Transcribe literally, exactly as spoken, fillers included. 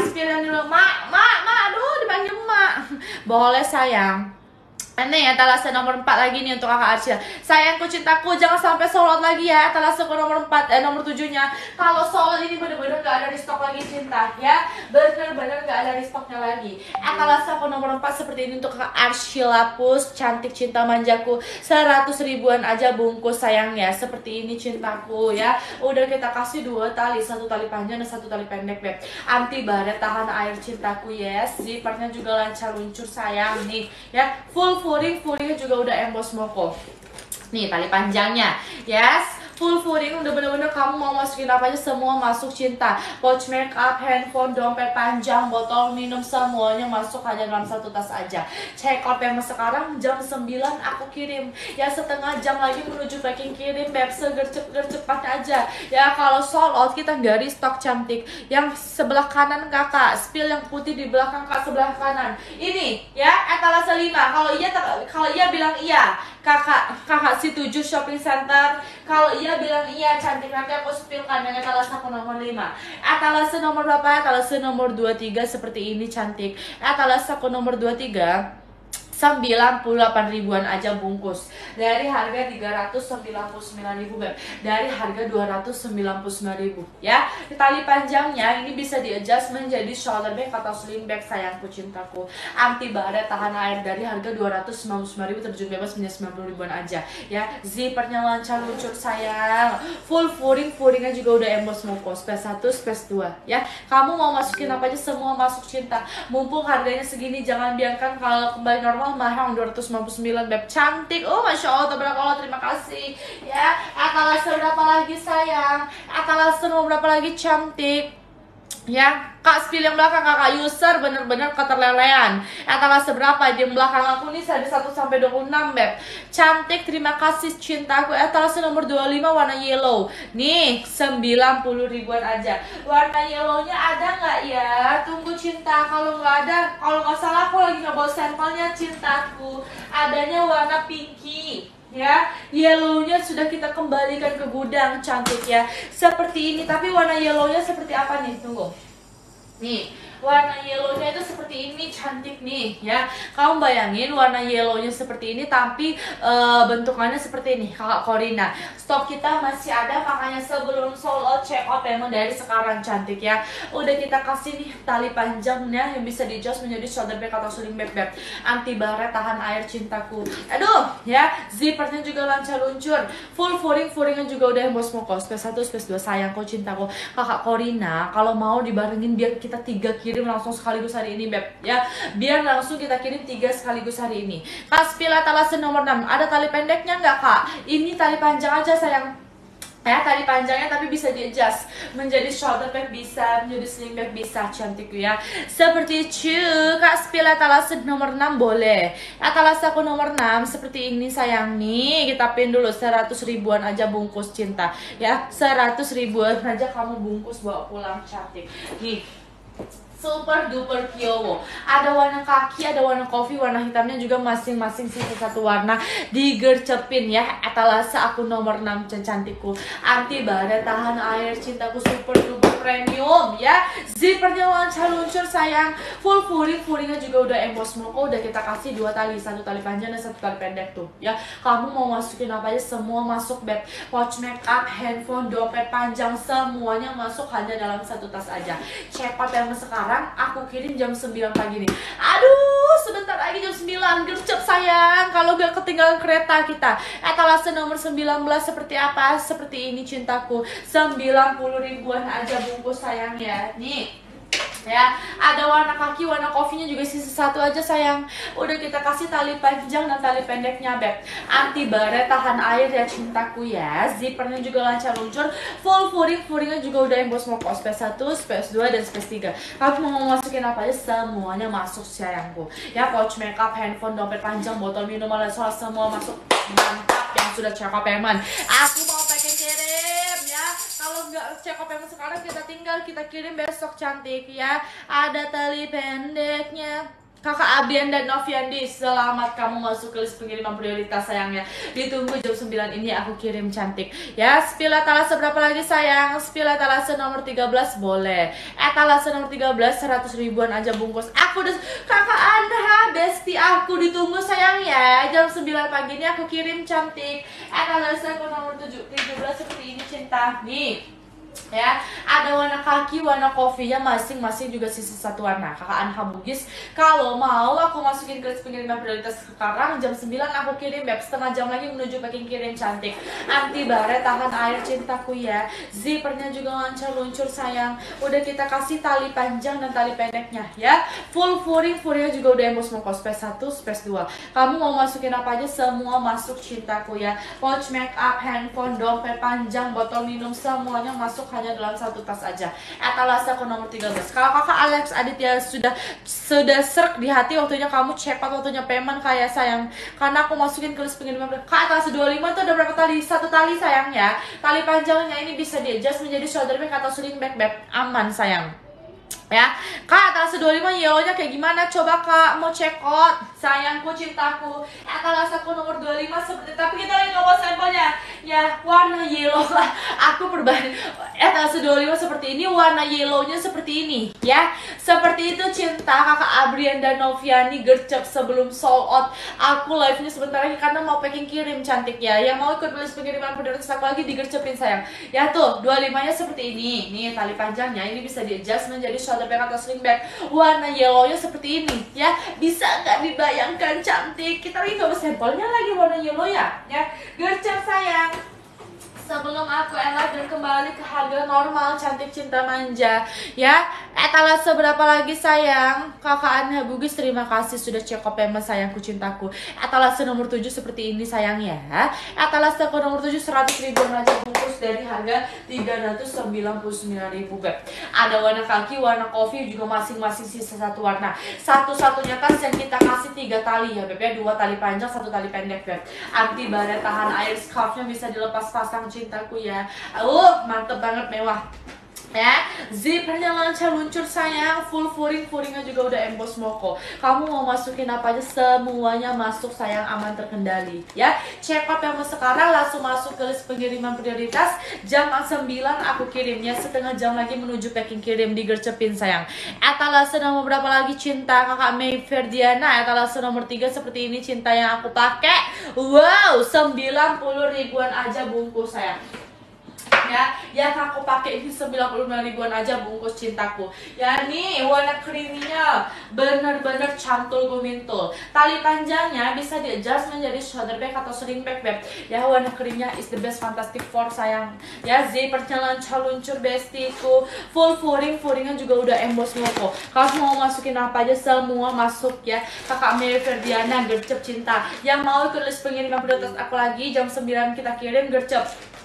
spill yang dulu. Mak, mak, mak, aduh dipanggil mak. Boleh sayang. Ini etalase nomor empat lagi nih untuk kakak Arcia. Sayangku cintaku, jangan sampai sold lagi ya. Etalase ke nomor empat, eh nomor tujuh-nya. Kalau sold ini bener-bener gak ada di stok lagi cinta ya. Bener-bener gak ada di stoknya lagi. Etalase ke nomor empat seperti ini untuk kakak Arcia Lapus. Cantik cinta manjaku, seratus ribuan aja bungkus sayang ya. Seperti ini cintaku ya. Udah kita kasih dua tali, satu tali panjang dan satu tali pendek beb. Anti baret, tahan air cintaku yes. Zippernya juga lancar luncur sayang nih ya. Full furing, furingnya juga udah emboss moko. Nih tali panjangnya, yes. Full furing udah bener-bener kamu mau masukin apa aja semua masuk cinta. Pouch makeup, handphone, dompet panjang, botol minum semuanya masuk hanya dalam satu tas aja. Check out yang sekarang jam sembilan aku kirim. Ya setengah jam lagi menuju packing kirim beb, segercep-gercepat aja. Ya kalau sold out kita nggak restock cantik. Yang sebelah kanan kakak, spill yang putih di belakang kak sebelah kanan. Ini ya etalase lima. Kalau iya kalau iya bilang iya. Kakak, kakak si tujuh shopping center. Kalau iya bilang iya cantik, nanti aku spill kandangnya etalase aku nomor lima. Etalase nomor berapa? Etalase nomor dua puluh tiga seperti ini cantik. Etalase aku nomor dua puluh tiga sembilan puluh delapan ribuan aja bungkus. Dari harga tiga ratus sembilan puluh sembilan ribu beb. Dari harga dua ratus sembilan puluh sembilan ribu ya. Tali panjangnya ini bisa di adjust menjadi shoulder bag atau sling bag sayangku cintaku. Anti baret, tahan air dari harga dua ratus sembilan puluh sembilan ribu terjun bebas menjadi sembilan puluh ribuan aja ya. Zippernya lancar luncur sayang. Full furing, furingnya juga udah emboss moko. Space satu, space dua ya. Kamu mau masukin apa aja semua masuk cinta. Mumpung harganya segini jangan biarkan kalau kembali normal mahal dua ratus sembilan puluh sembilan beb. Cantik. Oh masya Allah tabarakallah, terima kasih ya. Etalase berapa lagi sayang? Etalase nomor berapa lagi cantik ya. Kak spill yang belakang kakak user bener-bener keterlelean. Etalase berapa di belakang aku nih dari satu sampai dua puluh enam beb. Cantik, terima kasih cintaku. Etalase nomor dua puluh lima warna yellow. Nih sembilan puluh ribuan aja. Warna yellownya ada nggak ya? Tunggu cinta. Kalau nggak ada, kalau nggak salah aku lagi nggak bawa sampelnya cintaku. Adanya warna pinky ya. Yellownya sudah kita kembalikan ke gudang cantik ya. Seperti ini, tapi warna yellownya seperti apa nih? Tunggu. Nih, warna yellownya itu seperti ini cantik nih ya. Kamu bayangin warna yellownya seperti ini tapi uh, bentukannya seperti ini kakak Corina. Stok kita masih ada, makanya sebelum sold out check out emang dari sekarang cantik ya. Udah kita kasih nih tali panjangnya yang bisa di adjust menjadi shoulder bag atau sling bag beb. Anti baret, tahan air cintaku. Aduh ya, zippernya juga lancar luncur. Full furing, furingnya juga udah emboss moko. Space satu, space dua sayangku cintaku. Kakak Corina kalau mau dibarengin biar kita tiga kirim langsung sekaligus hari ini beb ya. Biar langsung kita kirim tiga sekaligus hari ini. Kak spill etalase nomor enam. Ada tali pendeknya nggak kak? Ini tali panjang aja sayang ya, tali panjangnya tapi bisa di adjust menjadi shoulder bag bisa, menjadi sling bag bisa cantik ya. Seperti itu kak spill etalase nomor enam boleh. Etalase aku nomor enam seperti ini sayang nih. Kita pin dulu seratus ribuan aja bungkus cinta ya. Seratus ribuan aja kamu bungkus bawa pulang cantik. Nih super duper kyowo. Ada warna kaki, ada warna kopi, warna hitamnya juga masing-masing sisa satu warna digercepin ya. Etalase aku nomor enam cantikku. Anti baret, tahan air cintaku, super duper premium ya. Zippernya lancar luncur sayang. Full furing, furingnya juga udah emboss moko. Udah kita kasih dua tali, satu tali panjang dan satu tali pendek tuh ya. Kamu mau masukin apa aja semua masuk beb. Pouch makeup, handphone, dompet panjang semuanya masuk hanya dalam satu tas aja. Cepat yang sekarang aku kirim jam sembilan pagi nih. Aduh, sebentar lagi jam sembilan. Gercep sayang, kalau gak ketinggalan kereta kita. Etalase nomor sembilan belas seperti apa? Seperti ini cintaku. sembilan puluh ribuan aja bungkus sayang ya. Nih ya, ada warna kaki, warna kopinya juga sisa satu aja sayang. Udah kita kasih tali panjang dan tali pendeknya beb. Anti baret, tahan air ya cintaku ya. Zippernya juga lancar luncur. Full furing, furingnya juga udah emboss moko. Space satu, space dua dan space tiga. Kamu mau masukin apa aja semuanya masuk sayangku ya. Pouch makeup, handphone, dompet panjang, botol minuman dan soal semua masuk. Mantap yang sudah check up payment. Aku mau pengen kirim ya. Kalau nggak check up payment sekarang kita tinggal kita kirim besok cantik ya. Ada tali pendeknya, Kakak Abian dan Noviandi, selamat kamu masuk ke list pengiriman prioritas sayangnya. Ditunggu jam sembilan ini aku kirim cantik. Ya, spila etalase berapa lagi sayang? Spila etalase nomor tiga belas boleh. Etalase nomor tiga belas seratus ribuan aja bungkus. Aku udah kakak Anda, besti aku ditunggu sayang ya. Jam sembilan pagi ini aku kirim cantik. Etalase nomor tujuh belas seperti ini cinta. Nih. Ya, ada warna kaki, warna kopinya masing-masing juga sisa satu warna. Kakak Anha Bugis, kalau mau aku masukin ke list pengiriman prioritas sekarang jam sembilan aku kirim web setengah jam lagi menuju packing kirim cantik. Anti baret, tahan air cintaku ya. Zippernya juga lancar luncur sayang. Udah kita kasih tali panjang dan tali pendeknya ya. Full furing, furingnya juga udah embos moko space satu, space dua. Kamu mau masukin apa aja semua masuk cintaku ya. Pouch make up, handphone, dompet panjang, botol minum semuanya masuk hanya dalam satu tas aja. Etalase ke nomor tiga belas. Kalau kakak Alex Aditya sudah sudah serk di hati, waktunya kamu check out, waktunya payment kayak sayang. Karena aku masukin ke list pengiriman. Kak, etalase dua puluh lima tuh ada berapa tali? Satu tali sayang ya. Tali panjangnya ini bisa di adjust menjadi shoulder bag atau sling bag, bag aman sayang. Ya, kak, etalase dua puluh lima yellownya kayak gimana? Coba kak mau check out. Sayangku, cintaku, etalase aku nomor dua puluh lima seperti, tapi kita lagi ngomong sampelnya. Ya, warna yellow lah. Aku perbanding etalase dua puluh lima seperti ini, warna yellownya seperti ini. Ya, seperti itu cinta kakak Abrian dan Noviani, gercep sebelum sold out. Aku live-nya sebentar lagi karena mau packing kirim cantik ya. Yang mau ikut list pengiriman prioritas aku lagi digercepin sayang. Ya tuh, dua puluh lima nya seperti ini. Nih tali panjangnya ini bisa di adjust menjadi shoulder bag atau sling bag. Warna yellownya seperti ini ya. Bisa nggak dibayangkan cantik? Kita lagi nggak sampelnya lagi warna yellow ya. Ya, gercep sayang. Sebelum aku elak dan kembali ke harga normal cantik cinta manja ya. Etalase berapa lagi sayang? Kakak Anha Bugis, terima kasih sudah check up payment sayangku cintaku. Etalase nomor tujuh seperti ini sayang ya. Etalase ke nomor tujuh seratus ribuan aja bungkus dari harga tiga ratus sembilan puluh sembilan ribu beb. Ada warna kaki, warna kopi juga masing-masing sisa satu warna. Satu-satunya tas yang kita kasih tiga tali ya beb ya. Dua tali panjang, satu tali pendek beb. Anti baret, tahan air, scarfnya bisa dilepas pasang cintaku ya. Uh, mantep banget, mewah ya. Zippernya lancar luncur sayang. Full furing, furingnya juga udah emboss moko. Kamu mau masukin apa aja semuanya masuk sayang, aman terkendali ya. Check out yang sekarang langsung masuk ke list pengiriman prioritas. Jam sembilan aku kirimnya, setengah jam lagi menuju packing kirim digercepin sayang. Etalase nomor berapa lagi cinta kakak Mei Ferdiana? Etalase nomor tiga seperti ini cinta yang aku pakai. Wow, sembilan puluh ribuan aja bungkus sayang. Ya, yang aku pakai ini sembilan puluh lima ribuan aja bungkus cintaku. Ya nih, warna creamy-nya bener-bener cantul gumintul. Tali panjangnya bisa di adjust menjadi shoulder bag atau sling bag beb. Ya, warna creamy-nya is the best, fantastic four sayang. Ya, zippernya lancar luncur bestiku. Full furing, furingnya juga udah emboss logo. Kalau mau masukin apa aja semua masuk ya. Kakak Mary Ferdiana, gercep cinta. Yang mau ikut list pengiriman prioritas aku lagi jam sembilan kita kirim gercep.